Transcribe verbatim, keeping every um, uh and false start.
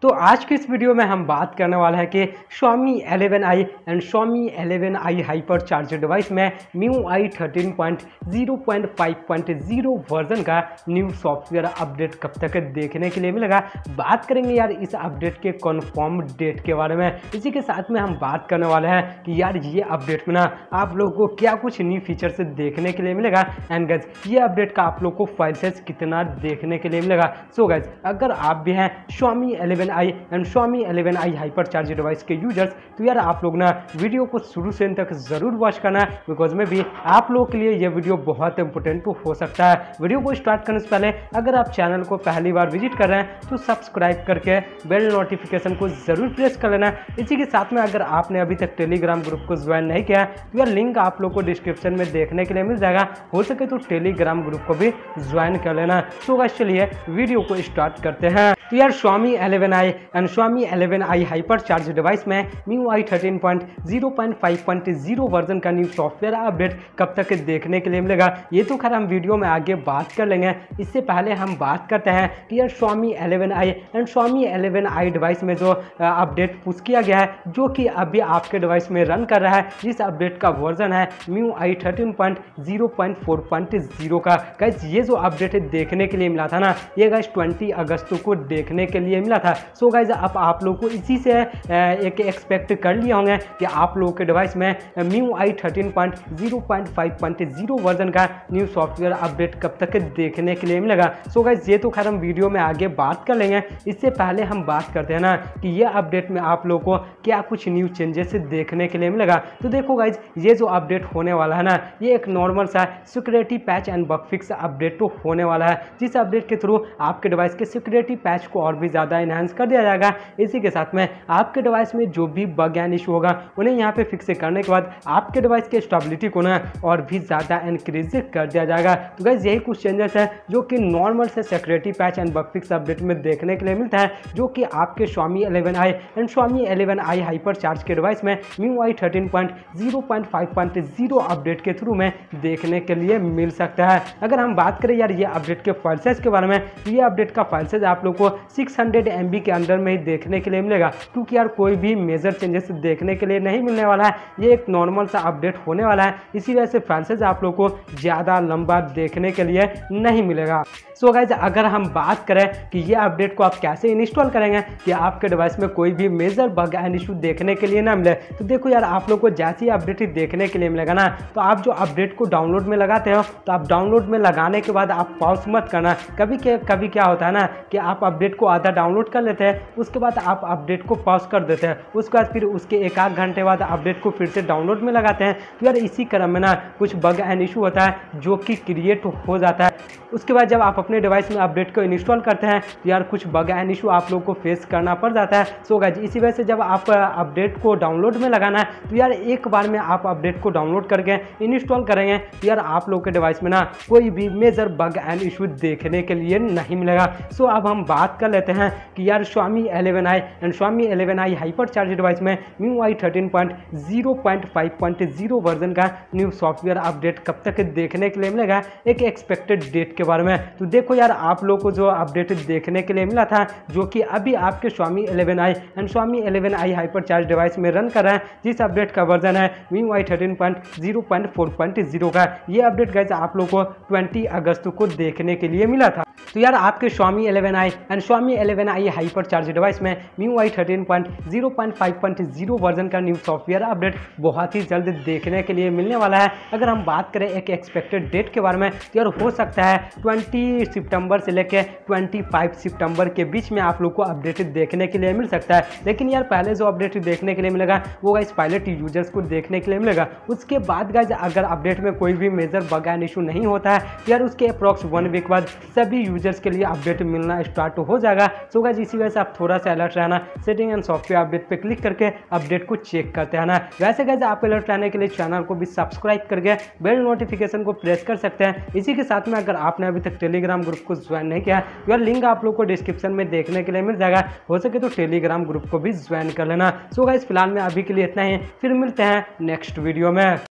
तो आज के इस वीडियो में हम बात करने वाले हैं कि Xiaomi eleven I and Xiaomi eleven I hyper charger device में M I U I thirteen point zero point five point zero version का न्यू सॉफ्टवेयर अपडेट कब तक देखने के लिए मिलेगा। बात करेंगे यार इस अपडेट के कन्फर्म डेट के बारे में। इसी के साथ में हम बात करने वाले हैं कि यार ये अपडेट में ना आप लोगों को क्या कुछ न्यू फीचर्स देखने के लिए मिलेगा एंड गाइस ये अपडेट का आप लोग को फाइल साइज कितना देखने के लिए मिलेगा। सो गाइस अगर आप भी हैं Xiaomi eleven I and Xiaomi eleven I hyper charger device के यूजर्स तो यार आप लोग ना वीडियो को शुरू से अंत तक जरूर वॉच करना, बिकॉज में भी आप लोगों के लिए ये वीडियो बहुत इंपॉर्टेंट हो सकता है। वीडियो को स्टार्ट करने से पहले अगर आप चैनल को पहली बार विजिट कर रहे हैं तो सब्सक्राइब करके बेल नोटिफिकेशन को जरूर प्रेस कर लेना। इसी के साथ में अगर आपने अभी तक टेलीग्राम ग्रुप को ज्वाइन नहीं किया तो यार लिंक आप लोग को डिस्क्रिप्शन में देखने के लिए मिल जाएगा। हो सके तो टेलीग्राम ग्रुप को भी ज्वाइन कर लेना। तो गाइस चलिए वीडियो को स्टार्ट करते हैं। तो यार Xiaomi eleven I and Xiaomi eleven I hyper charge device में M I U I thirteen point zero point five point zero version का न्यू सॉफ्टवेयर अपडेट कब तक देखने के लिए मिलेगा ये तो खैर हम वीडियो में आगे बात कर लेंगे। इससे पहले हम बात करते हैं कि यार Xiaomi eleven I and Xiaomi eleven I device में जो अपडेट पुश किया गया है जो कि अभी आपके डिवाइस में रन कर रहा है, जिस अपडेट का वर्जन है M I U I thirteen point zero point four point zero का। गाइस ये जो अपडेट देखने के लिए मिला था ना ये गाइस ट्वेंटी अगस्त को देखने के लिए मिला था। सो गाइस अब आप लोग को इसी से एक एक्सपेक्ट कर लिए होंगे कि आप लोगों के डिवाइस में M I U I thirteen point zero point five point zero version का न्यू सॉफ्टवेयर अपडेट कब तक देखने के लिए मिलेगा। सो गाइस ये तो खैर हम वीडियो में आगे बात कर लेंगे। इससे पहले हम बात करते हैं ना कि ये अपडेट में आप लोग को क्या कुछ न्यू चेंजेस देखने के लिए मिलेगा। तो देखो गाइस ये जो अपडेट होने वाला है ना ये एक नॉर्मल सा security patch and bug fix update तो होने वाला है, जिस अपडेट के थ्रू आपके डिवाइस के सिक्योरिटी पैच को और भी ज़्यादा इनहांस कर दिया जाएगा। इसी के साथ में आपके डिवाइस में जो भी बग एंड इशू होगा उन्हें यहाँ पे फिक्स करने के बाद आपके डिवाइस के स्टेबिलिटी को ना और भी ज़्यादा इंक्रीज कर दिया जाएगा। तो गाइस यही कुछ चेंजेस है जो कि नॉर्मल से security patch and bug fix update में देखने के लिए मिलता है, जो कि आपके Xiaomi eleven I and Xiaomi eleven I hyper charge के डिवाइस में M I U I thirteen point zero point five point zero update के थ्रू में देखने के लिए मिल सकता है। अगर हम बात करें यार ये अपडेट के फाइल साइज के बारे में तो ये अपडेट का फाइल साइज आप लोग को सिक्स हंड्रेड एम बी के अंदर में ही देखने के लिए मिलेगा, क्योंकि यार कोई भी मेजर चेंजेस देखने के लिए नहीं मिलने वाला है। ये एक नॉर्मल सा अपडेट होने वाला है, इसी वजह से फाइल साइज आप लोग को ज़्यादा लंबा देखने के लिए नहीं मिलेगा। सो गाइस अगर हम बात करें कि ये अपडेट को आप कैसे इंस्टॉल करेंगे कि आपके डिवाइस में कोई भी मेजर बग एंड इशू देखने के लिए ना मिले, तो देखो यार आप लोग को जैसी अपडेट देखने के लिए मिलेगा ना तो आप जो अपडेट को डाउनलोड में लगाते हो तो आप डाउनलोड में लगाने के बाद आप पॉज मत करना। कभी के कभी क्या होता है ना कि आप अपडेट को आधा डाउनलोड कर लेते हैं, उसके बाद आप अपडेट को पॉज कर देते हैं, उसके बाद फिर उसके एक आध घंटे बाद अपडेट को फिर से डाउनलोड में लगाते हैं। तो यार इसी क्रम में ना कुछ बग एंड इशू होता है जो कि क्रिएट हो जाता है। उसके बाद जब आप अपने डिवाइस में अपडेट को इंस्टॉल करते हैं तो यार कुछ बग एंड इशू आप लोग को फेस करना पड़ जाता है। सो गाइस इसी वजह से जब आप अपडेट को डाउनलोड में लगाना है तो यार एक बार में आप अपडेट को डाउनलोड करके इंस्टॉल करेंगे तो यार आप लोग के डिवाइस में ना कोई भी मेजर बग एंड इशू देखने के लिए नहीं मिलेगा। सो अब हम बात कर लेते हैं कि यार Xiaomi eleven I and Xiaomi eleven I hyper charge device में M I U I thirteen point zero point five point zero version का न्यू सॉफ्टवेयर अपडेट कब तक देखने के लिए मिलेगा, एक एक्सपेक्टेड डेट के बारे में। तो देखो यार आप लोग को जो अपडेट देखने के लिए मिला था जो कि अभी आपके Xiaomi eleven I and Xiaomi eleven I hyper charge device में रन कर रहा है, जिस अपडेट का वर्जन है M I U I thirteen point zero point four point zero का। ये अपडेट गाइस आप लोग को ट्वेंटी अगस्त को देखने के लिए मिला था। तो यार आपके Xiaomi eleven I and Xiaomi eleven I hyper charge device में M I U I thirteen point zero point five point zero version का न्यू सॉफ्टवेयर अपडेट बहुत ही जल्द देखने के लिए मिलने वाला है। अगर हम बात करें एक एक्सपेक्टेड डेट के बारे में तो यार हो सकता है ट्वेंटी सितंबर से लेकर पच्चीस सितंबर के बीच में आप लोग को अपडेट देखने के लिए मिल सकता है। लेकिन यार पहले जो अपडेट देखने के लिए मिलेगा वो गाइस पायलट यूजर्स को देखने के लिए मिलेगा। उसके बाद गाइस अगर अपडेट में कोई भी मेजर बग एंड इशू नहीं होता है तो यार उसके अप्रॉक्स वन वीक बाद सभी यूजर्स के लिए अपडेट मिलना स्टार्ट हो जाएगा। सो गाइस इसी वजह से आप थोड़ा सा अलर्ट रहना, सेटिंग एंड सॉफ्टवेयर अपडेट पे क्लिक करके अपडेट को चेक करते हैं ना। वैसे गाइस आप अलर्ट रहने के लिए चैनल को भी सब्सक्राइब करके बेल नोटिफिकेशन को प्रेस कर सकते हैं। इसी के साथ में अगर आपने अभी तक टेलीग्राम ग्रुप को ज्वाइन नहीं किया तो यार लिंक आप लोग को डिस्क्रिप्शन में देखने के लिए मिल जाएगा। हो सके तो टेलीग्राम ग्रुप को भी ज्वाइन कर लेना। सो गाइस फिलहाल में अभी के लिए इतना ही, फिर मिलते हैं नेक्स्ट वीडियो में।